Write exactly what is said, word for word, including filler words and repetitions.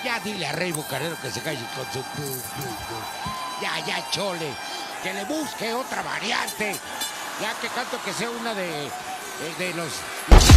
Ya dile a Rey Bucanero que se calle con su... Ya, ya, chole. Que le busque otra variante. Ya que canto que sea una de, de los...